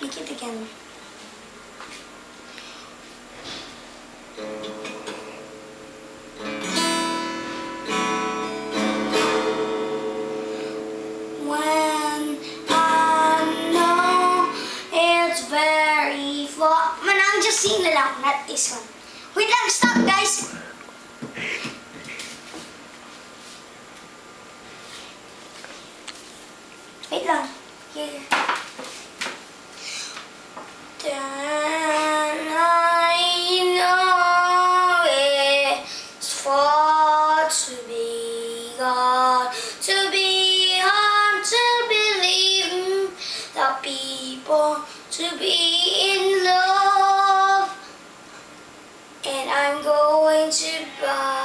Make it again. When I know it's very far. Man, I'm just singing it out, not this one. Wait lang, stop guys. Wait lang. Here. Then I know it's far to be God, to be hard to believe the people to be in love, and I'm going to buy